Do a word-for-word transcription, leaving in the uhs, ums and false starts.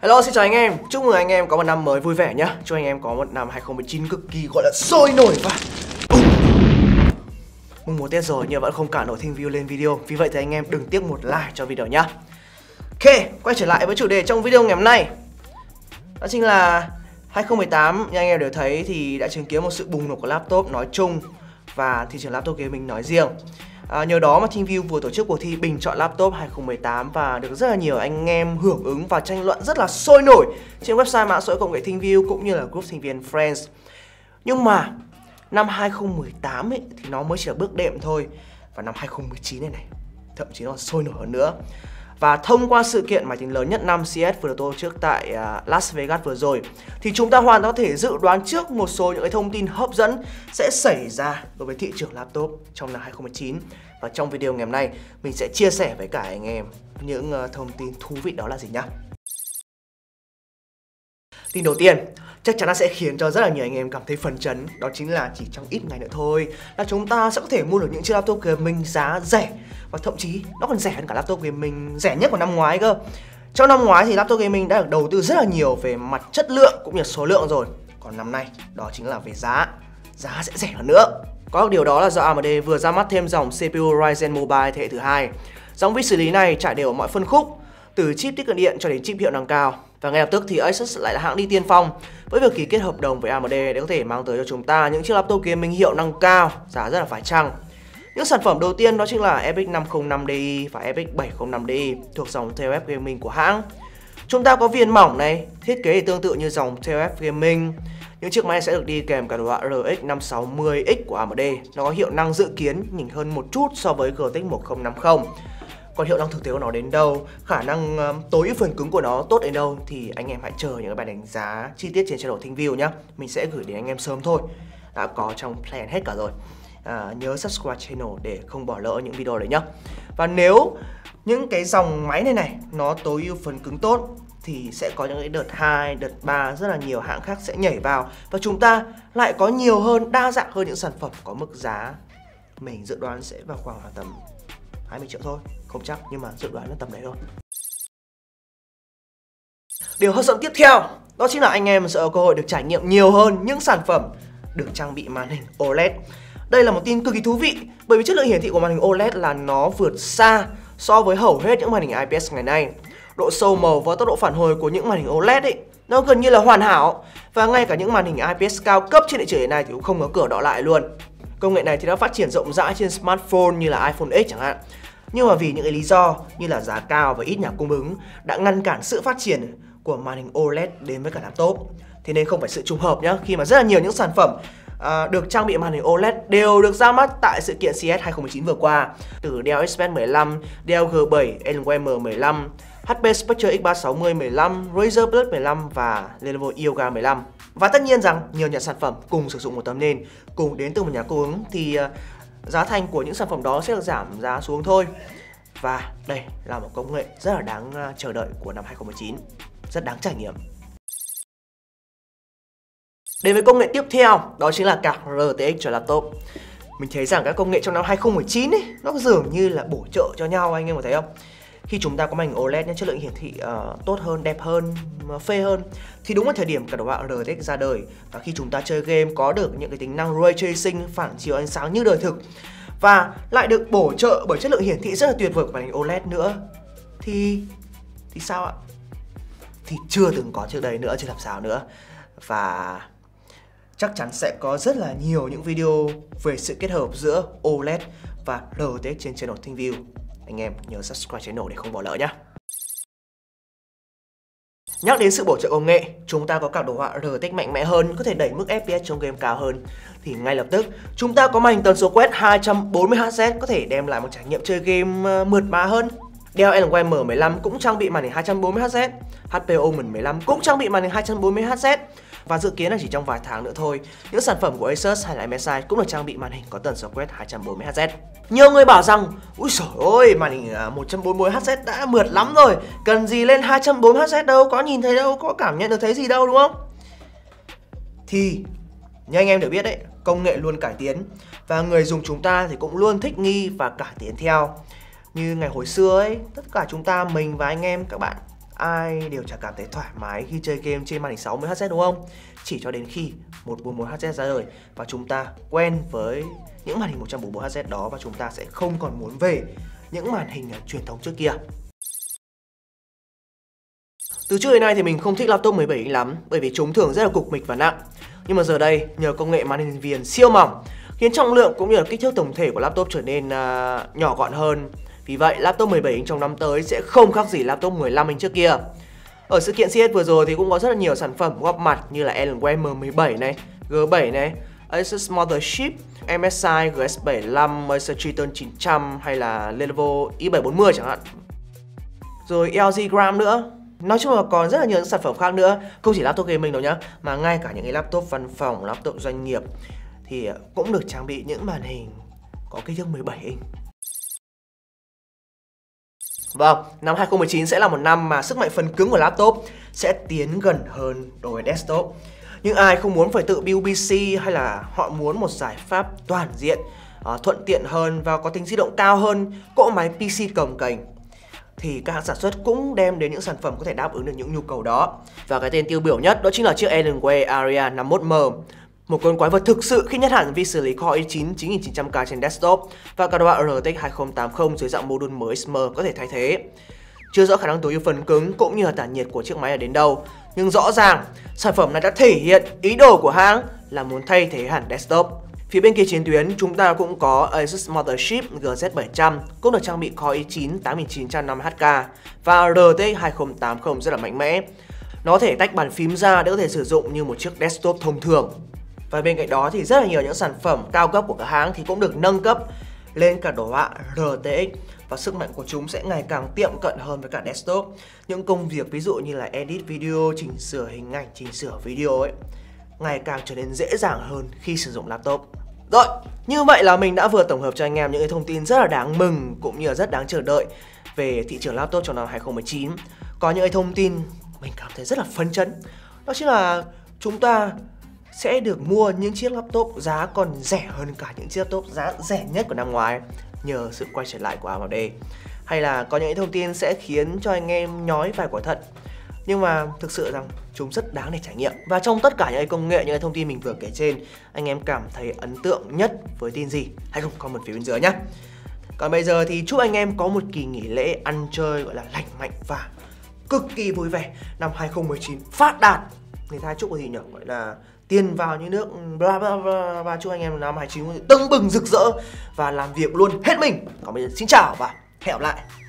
Hello, xin chào anh em. Chúc mừng anh em có một năm mới vui vẻ nhé. Chúc anh em có một năm hai không một chín cực kỳ gọi là sôi nổi và mùng một Tết rồi nhưng vẫn không cản nổi TheamView lên video. Vì vậy thì anh em đừng tiếc một like cho video nhá. Ok, quay trở lại với chủ đề trong video ngày hôm nay. Đó chính là hai không một tám, như anh em đều thấy thì đã chứng kiến một sự bùng nổ của laptop nói chung và thị trường laptop gaming nói riêng. À, nhờ đó mà TheamView vừa tổ chức cuộc thi bình chọn laptop hai không một tám và được rất là nhiều anh em hưởng ứng và tranh luận rất là sôi nổi trên website mạng xã hội công nghệ TheamView cũng như là group thành viên Friends. Nhưng mà năm hai không một tám ấy, thì nó mới chỉ là bước đệm thôi, và năm hai không một chín này này thậm chí nó còn sôi nổi hơn nữa. Và thông qua sự kiện máy tính lớn nhất năm xê ét vừa được tổ chức tại uh, Las Vegas vừa rồi thì chúng ta hoàn toàn có thể dự đoán trước một số những cái thông tin hấp dẫn sẽ xảy ra đối với thị trường laptop trong năm hai không một chín. Và trong video ngày hôm nay mình sẽ chia sẻ với cả anh em những uh, thông tin thú vị đó là gì nhá. Tin đầu tiên chắc chắn là sẽ khiến cho rất là nhiều anh em cảm thấy phấn chấn. Đó chính là chỉ trong ít ngày nữa thôi là chúng ta sẽ có thể mua được những chiếc laptop gaming giá rẻ. Và thậm chí nó còn rẻ hơn cả laptop gaming rẻ nhất của năm ngoái cơ. Trong năm ngoái thì laptop gaming đã được đầu tư rất là nhiều về mặt chất lượng cũng như số lượng rồi. Còn năm nay đó chính là về giá. Giá sẽ rẻ hơn nữa. Có điều đó là do a em đê vừa ra mắt thêm dòng xê pê u Ryzen Mobile thế hệ thứ hai. Dòng vi xử lý này trải đều ở mọi phân khúc, từ chip tiết kiệm điện cho đến chip hiệu năng cao. Và ngay lập tức thì Asus lại là hãng đi tiên phong với việc ký kết hợp đồng với a em đê để có thể mang tới cho chúng ta những chiếc laptop gaming hiệu năng cao, giá rất là phải chăng. Những sản phẩm đầu tiên đó chính là ép ích năm không năm Ti và ép ích bảy không năm Ti thuộc dòng tê o ép Gaming của hãng. Chúng ta có viền mỏng này, thiết kế thì tương tự như dòng tê o ép Gaming. Những chiếc máy sẽ được đi kèm cả đồ họa rờ ích năm sáu mươi X của a em đê. Nó có hiệu năng dự kiến nhỉnh hơn một chút so với giê tê ích một không năm không. Còn hiệu năng thực tế của nó đến đâu, khả năng um, tối ưu phần cứng của nó tốt đến đâu thì anh em hãy chờ những cái bài đánh giá chi tiết trên channel TheamView nhé. Mình sẽ gửi đến anh em sớm thôi. Đã có trong plan hết cả rồi. À, nhớ subscribe channel để không bỏ lỡ những video đấy nhá. Và nếu những cái dòng máy này này nó tối ưu phần cứng tốt thì sẽ có những cái đợt hai, đợt ba rất là nhiều hãng khác sẽ nhảy vào và chúng ta lại có nhiều hơn, đa dạng hơn những sản phẩm có mức giá mình dự đoán sẽ vào khoảng tầm hai mươi triệu thôi, không chắc nhưng mà dự đoán là tầm đấy thôi. Điều hấp dẫn tiếp theo đó chính là anh em sẽ có cơ hội được trải nghiệm nhiều hơn những sản phẩm được trang bị màn hình ô lét. Đây là một tin cực kỳ thú vị bởi vì chất lượng hiển thị của màn hình ô lét là nó vượt xa so với hầu hết những màn hình i pê ét ngày nay. Độ sâu màu và tốc độ phản hồi của những màn hình ô lét ấy nó gần như là hoàn hảo, và ngay cả những màn hình i pê ét cao cấp trên thị trường hiện nay thì cũng không có cửa đọ lại luôn. Công nghệ này thì đã phát triển rộng rãi trên smartphone như là iPhone X chẳng hạn. Nhưng mà vì những cái lý do như là giá cao và ít nhà cung ứng đã ngăn cản sự phát triển của màn hình ô lét đến với cả laptop. Thế nên không phải sự trùng hợp nhá, khi mà rất là nhiều những sản phẩm à, được trang bị màn hình ô lét đều được ra mắt tại sự kiện xê ét hai không một chín vừa qua. Từ Dell ích pét mười lăm, Dell G bảy, Alienware M mười lăm, hát pê Spectre X ba sáu mươi mười lăm, Razer Plus mười lăm và Lenovo Yoga mười lăm. Và tất nhiên rằng nhiều nhà sản phẩm cùng sử dụng một tấm nền, cùng đến từ một nhà cung ứng thì uh, giá thành của những sản phẩm đó sẽ được giảm giá xuống thôi. Và đây là một công nghệ rất là đáng uh, chờ đợi của năm hai không một chín, rất đáng trải nghiệm. Đến với công nghệ tiếp theo, đó chính là card rờ tê ích cho laptop. Mình thấy rằng các công nghệ trong năm hai không một chín ấy, nó dường như là bổ trợ cho nhau, anh em có thấy không? Khi chúng ta có màn hình ô lét, chất lượng hiển thị uh, tốt hơn, đẹp hơn, phê hơn thì đúng là thời điểm cả đồ họa rờ tê ích ra đời. Và khi chúng ta chơi game có được những cái tính năng Ray Tracing, phản chiếu ánh sáng như đời thực và lại được bổ trợ bởi chất lượng hiển thị rất là tuyệt vời của màn hình ô lét nữa thì thì sao ạ? Thì chưa từng có trước đây nữa, chưa làm sao nữa. Và chắc chắn sẽ có rất là nhiều những video về sự kết hợp giữa ô lét và rờ tê ích trên channel TheamView. Anh em nhớ subscribe channel để không bỏ lỡ nhé. Nhắc đến sự bổ trợ công nghệ, chúng ta có các đồ họa rờ tê ích mạnh mẽ hơn, có thể đẩy mức ép pê ét trong game cao hơn. Thì ngay lập tức, chúng ta có màn hình tần số quét hai trăm bốn mươi héc có thể đem lại một trải nghiệm chơi game mượt mà hơn. Dell Alienware M mười lăm cũng trang bị màn hình hai trăm bốn mươi héc, hát pê Omen mười lăm cũng trang bị màn hình hai trăm bốn mươi héc. Và dự kiến là chỉ trong vài tháng nữa thôi, những sản phẩm của Asus hay là em ét i cũng được trang bị màn hình có tần số quét hai trăm bốn mươi héc. Nhiều người bảo rằng, úi dồi ôi, màn hình một trăm bốn mươi héc đã mượt lắm rồi, cần gì lên hai trăm bốn mươi héc đâu, có nhìn thấy đâu, có cảm nhận được thấy gì đâu đúng không? Thì, như anh em đều biết đấy, công nghệ luôn cải tiến và người dùng chúng ta thì cũng luôn thích nghi và cải tiến theo. Như ngày hồi xưa ấy, tất cả chúng ta, mình và anh em, các bạn ai đều chẳng cảm thấy thoải mái khi chơi game trên màn hình sáu mươi héc đúng không? Chỉ cho đến khi một trăm bốn mươi mốt héc ra đời và chúng ta quen với những màn hình một trăm bốn mươi mốt héc đó và chúng ta sẽ không còn muốn về những màn hình truyền thống trước kia. Từ trước đến nay thì mình không thích laptop mười bảy inch lắm bởi vì chúng thường rất là cục mịch và nặng. Nhưng mà giờ đây nhờ công nghệ màn hình viền siêu mỏng khiến trọng lượng cũng như là kích thước tổng thể của laptop trở nên uh, nhỏ gọn hơn. Vì vậy laptop mười bảy inch trong năm tới sẽ không khác gì laptop mười lăm inch trước kia. Ở sự kiện xê e ét vừa rồi thì cũng có rất là nhiều sản phẩm góp mặt như là Alienware M mười bảy này, G bảy này, Asus Mothership, em ét i G S bảy mươi lăm, Acer Triton chín trăm hay là Lenovo i bảy bốn mươi chẳng hạn. Rồi L G Gram nữa. Nói chung là còn rất là nhiều những sản phẩm khác nữa, không chỉ laptop gaming đâu nhá, mà ngay cả những cái laptop văn phòng, laptop doanh nghiệp thì cũng được trang bị những màn hình có kích thước mười bảy inch. Vâng, năm hai không một chín sẽ là một năm mà sức mạnh phần cứng của laptop sẽ tiến gần hơn đối với desktop. Nhưng ai không muốn phải tự build pê xê hay là họ muốn một giải pháp toàn diện, uh, thuận tiện hơn và có tính di động cao hơn cỗ máy pê xê cồng kềnh thì các hãng sản xuất cũng đem đến những sản phẩm có thể đáp ứng được những nhu cầu đó. Và cái tên tiêu biểu nhất đó chính là chiếc Alienware Area năm mươi mốt M. Một con quái vật thực sự khi nhất hẳn vi xử lý Core i chín chín nghìn chín trăm K trên desktop và cả đoạ R T X hai không tám không dưới dạng module mới S M có thể thay thế. Chưa rõ khả năng tối ưu phần cứng cũng như là tản nhiệt của chiếc máy ở đến đâu, nhưng rõ ràng sản phẩm này đã thể hiện ý đồ của hãng là muốn thay thế hẳn desktop. Phía bên kia chiến tuyến, chúng ta cũng có Asus Mothership G Z bảy trăm cũng được trang bị Core i chín tám nghìn chín trăm năm mươi H K và R T X hai không tám không rất là mạnh mẽ. Nó có thể tách bàn phím ra để có thể sử dụng như một chiếc desktop thông thường. Và bên cạnh đó thì rất là nhiều những sản phẩm cao cấp của các hãng thì cũng được nâng cấp lên cả đồ họa R T X và sức mạnh của chúng sẽ ngày càng tiệm cận hơn với cả desktop. Những công việc ví dụ như là edit video, chỉnh sửa hình ảnh, chỉnh sửa video ấy ngày càng trở nên dễ dàng hơn khi sử dụng laptop. Rồi, như vậy là mình đã vừa tổng hợp cho anh em những cái thông tin rất là đáng mừng cũng như là rất đáng chờ đợi về thị trường laptop trong năm hai không một chín. Có những cái thông tin mình cảm thấy rất là phấn chấn. Đó chính là chúng ta sẽ được mua những chiếc laptop giá còn rẻ hơn cả những chiếc laptop giá rẻ nhất của năm ngoái nhờ sự quay trở lại của a em đê. Hay là có những thông tin sẽ khiến cho anh em nhói vài quả thận, nhưng mà thực sự rằng chúng rất đáng để trải nghiệm. Và trong tất cả những công nghệ, những thông tin mình vừa kể trên, anh em cảm thấy ấn tượng nhất với tin gì? Hãy cùng comment phía bên dưới nhé. Còn bây giờ thì chúc anh em có một kỳ nghỉ lễ ăn chơi gọi là lành mạnh và cực kỳ vui vẻ. Năm hai không một chín phát đạt. Người ta chúc cái gì nhỉ? Gọi là tiền vào như nước bla bla bla. Và chúc anh em năm hai chín tưng bừng rực rỡ và làm việc luôn hết mình. Còn bây giờ xin chào và hẹn gặp lại.